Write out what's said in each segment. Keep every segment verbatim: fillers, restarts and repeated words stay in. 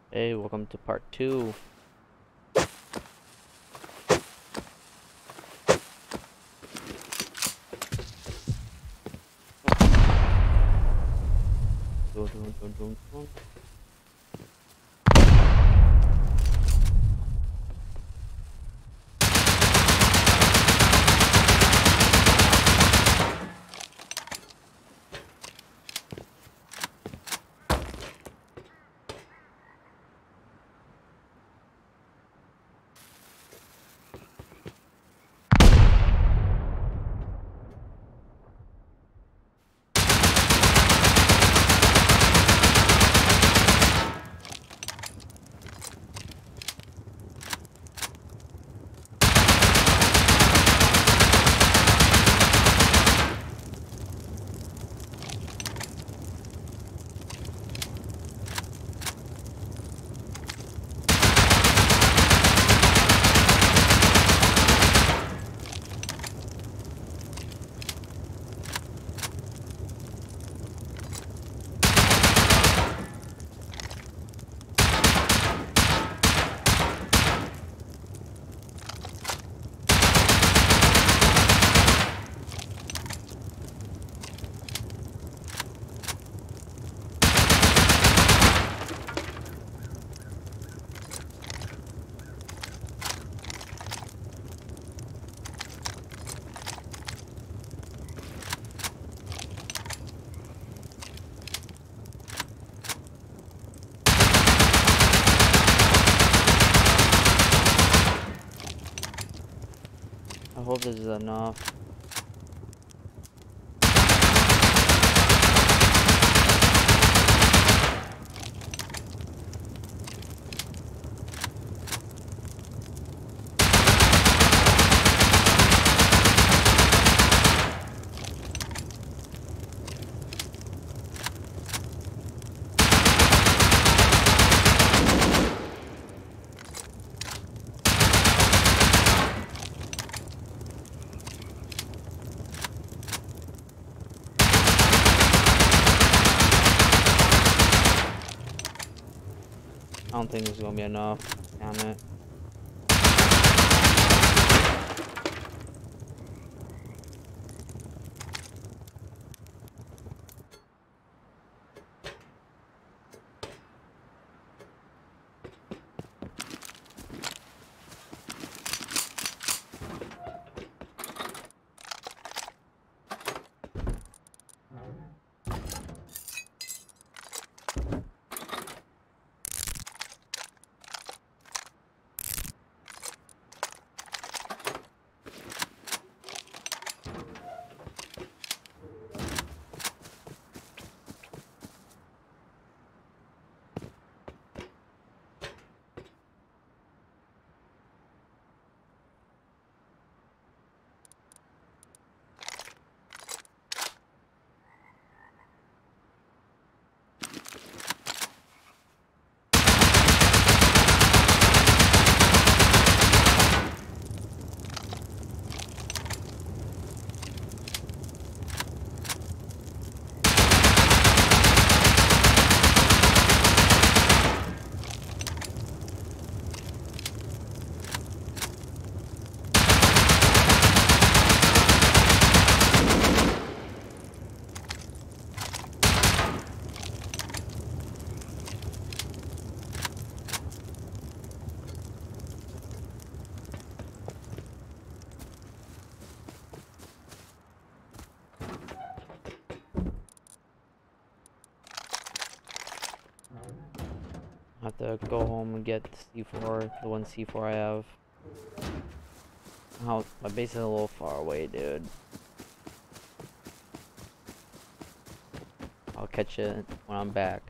Hey, welcome to part two. Dun, dun, dun, dun, dun. I hope this is enough. I don't think this is gonna be enough. Damn it. I have to go home and get C four, the one C four I have. How my base is a little far away, dude. I'll catch it when I'm back.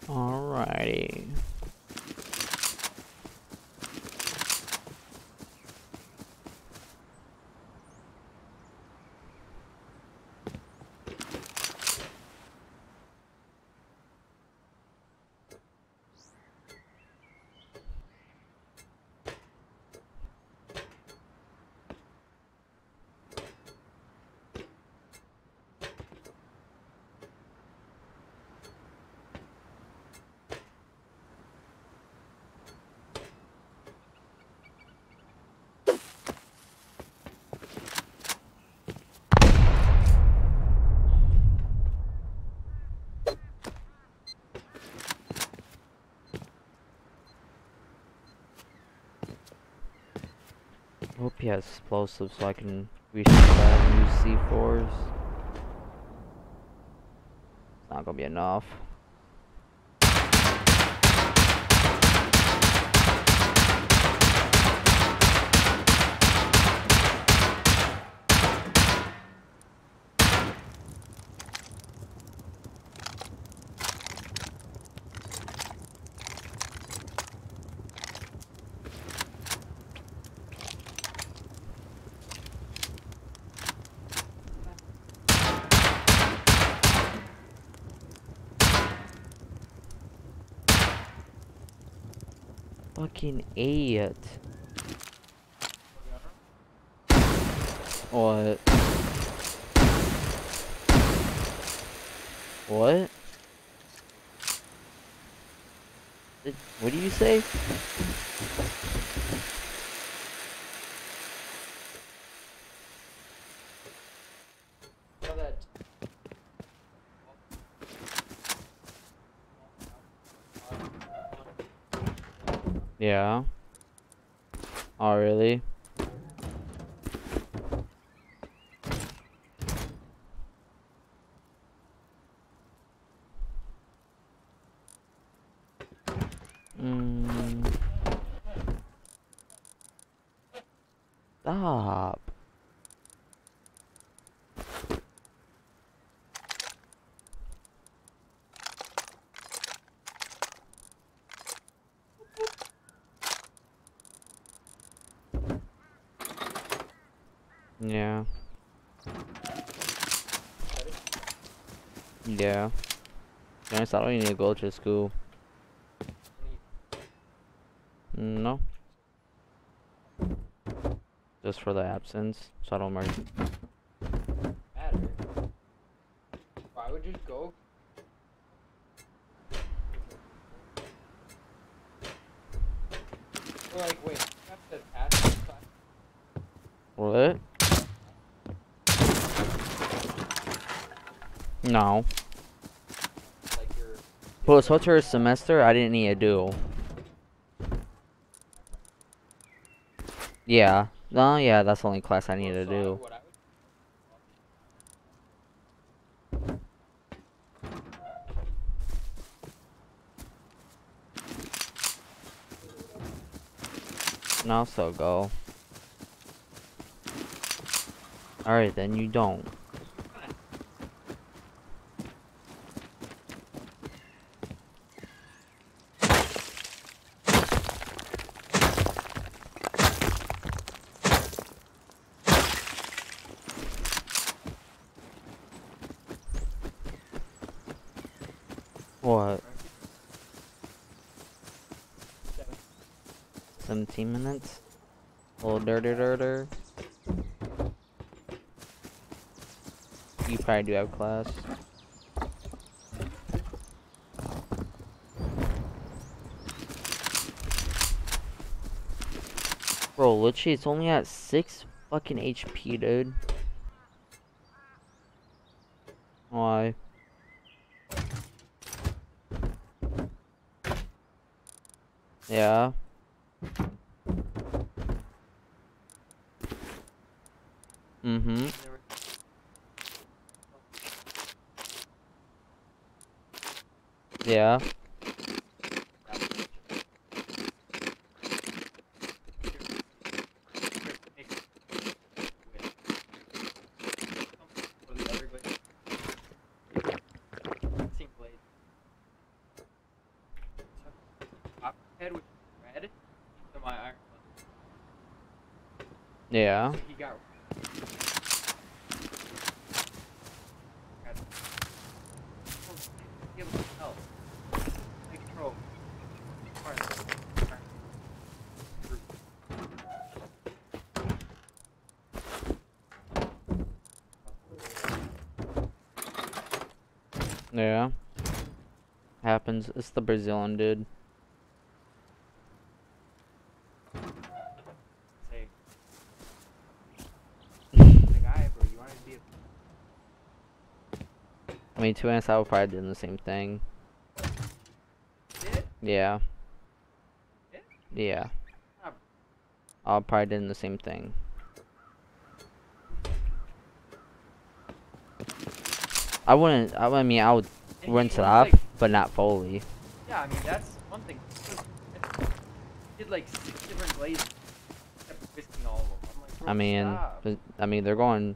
Alrighty. I hope he has explosives so I can reach that and use C fours. It's not gonna be enough. Fucking idiot. What? What? Did, what do you say? Yeah. Oh, really? Mm. Stop. Yeah. Yeah. Honest, I don't even need to go to school. No. Just for the absence, so I don't mark. Matter. Why would you go? Or like, wait, you have to pass this class? What? No. Like your. Well, so to a semester, I didn't need to do. Yeah. No, yeah, that's the only class I need to So do. what I would No, so go. Alright, then you don't. What? seventeen minutes? Oh, dir dir dir dir. You probably do have class. Bro, literally, it's only at six fucking H P, dude. Why? Yeah. Mm-hmm. Yeah. head was red to my iron. Yeah. So he got. got he able to tell. Like, bro. Yeah. Happens. It's the Brazilian dude. Say. The guy, bro, you wanted to be a. I mean, to be honest, I would probably do the same thing. Did? Yeah. Did? Yeah. Ah, I'll probably do the same thing. I wouldn't. I, I mean, I would and rinse he it was off, like, but not fully. yeah, I mean, that's one thing. He did like six different glazes. Kept whisking all of them. I'm like, bro, I mean, stop. th- I mean, they're going.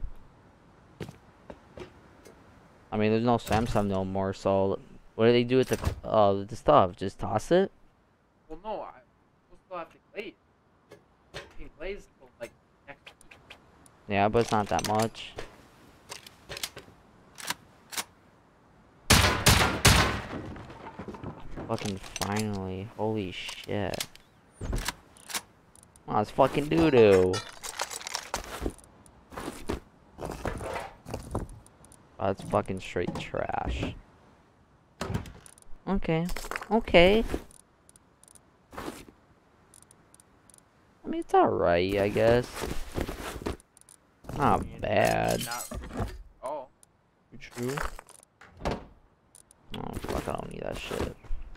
I mean, there's no Samsung no more. So, what do they do with the c- uh the stuff? Just toss it? Well, no, I we'll still have to glaze. You can glaze till like next week. Yeah, but it's not that much. Fucking finally. Holy shit. Oh, it's fucking doo-doo. Oh, it's fucking straight trash. Okay. Okay. I mean, it's alright, I guess. Not I mean, bad. Not. Oh. True. Oh, fuck, I don't need that shit.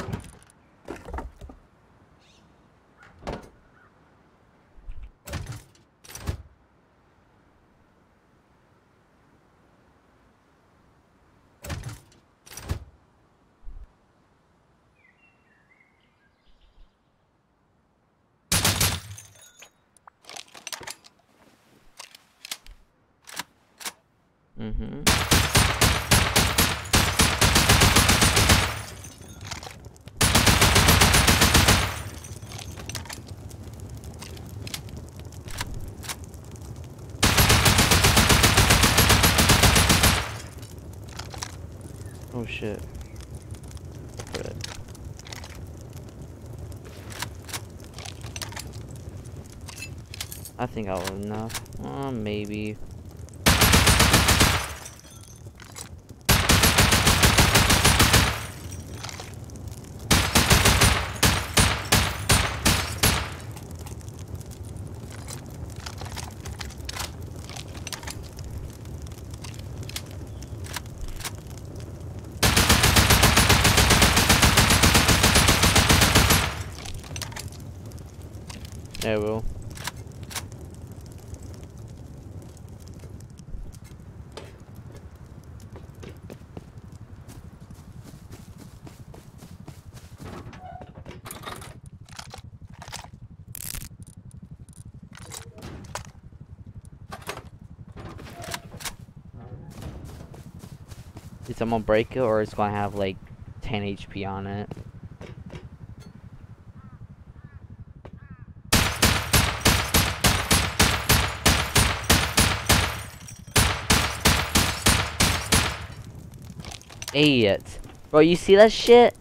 Mm-hmm. Oh shit. Good. I think I will enough. Uh, maybe. Yeah, I will. Is someone break it or it's gonna have like ten H P on it? Idiot. Bro, you see that shit?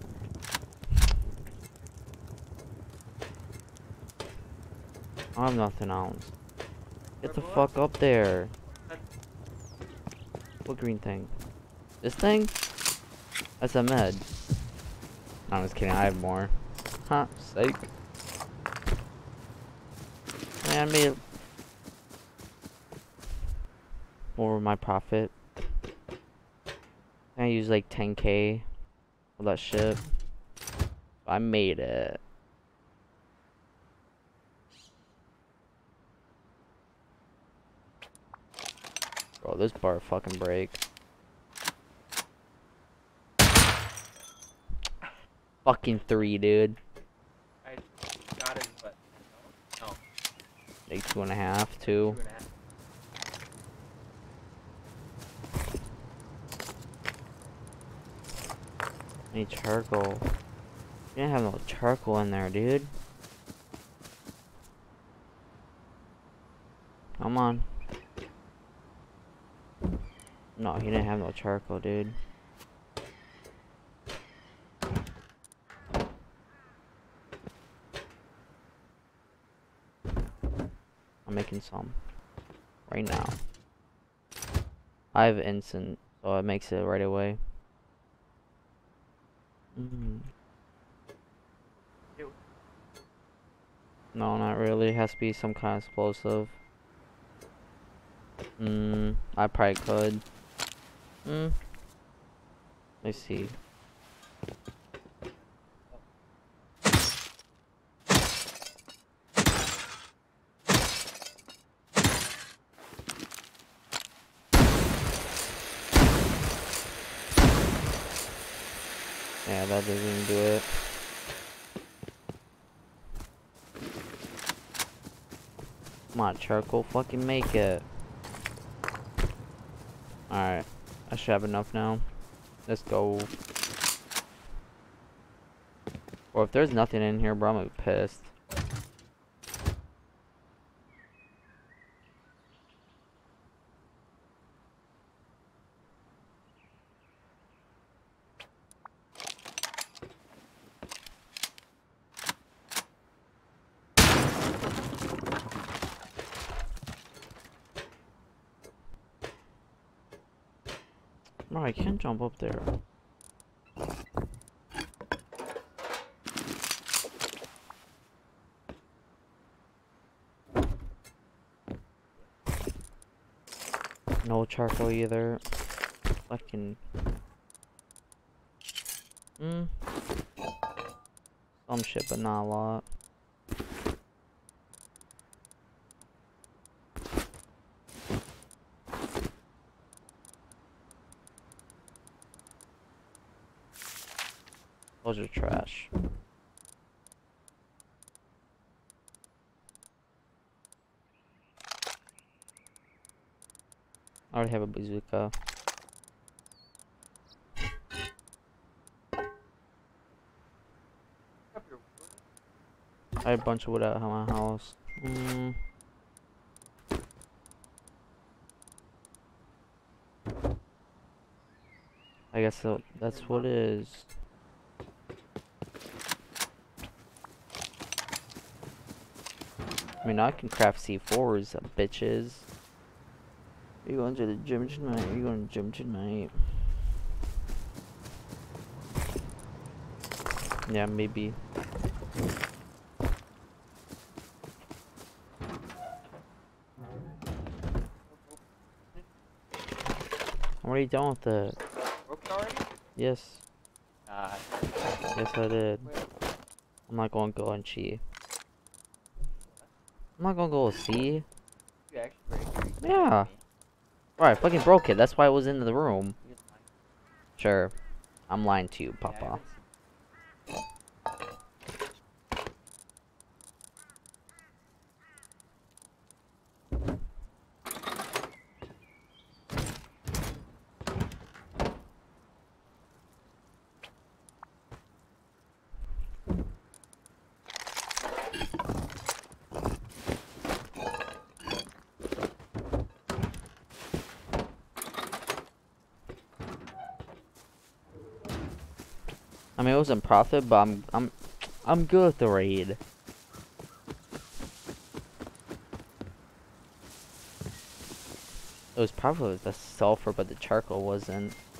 I have nothing else. Get the fuck up there. What green thing? This thing? That's a med. No, I'm just kidding, I have more. Huh, psych. Man, I made more of my profit. I used like ten K for that shit. I made it. Bro, this bar fucking break. Fucking three, dude. I got his butt. No. No. Like two and a half, Two two. and a half. I need charcoal. You didn't have no charcoal in there, dude. Come on. No, he didn't have no charcoal, dude. I'm making some right now. I have instant, so it makes it right away. Mm. No, not really. It has to be some kind of explosive. Mm, I probably could. Mm. Let's see. Yeah, that doesn't even do it. Come on, charcoal, fucking make it. Alright, I should have enough now. Let's go. Or if there's nothing in here, bro, I'm gonna be pissed. No, I can't jump up there. No charcoal either. Fucking. Hmm. Some shit, but not a lot. Those are trash. I already have a bazooka. I have a bunch of wood at my house. Mm. I guess so, that's what it is. I mean, I can craft C fours, uh, bitches. Are you going to the gym tonight? Are you going to the gym tonight? Yeah, maybe. I'm already done with it. Broke it already? Yes. Uh, Yes, I did. I'm not going to go and cheat. I'm not going to go with C. you actually break it? Yeah. Alright, I fucking broke it. That's why it was in the room. Sure. I'm lying to you, Papa. I mean, it wasn't profit, but I'm I'm I'm good with the raid. It was probably the sulfur, but the charcoal wasn't.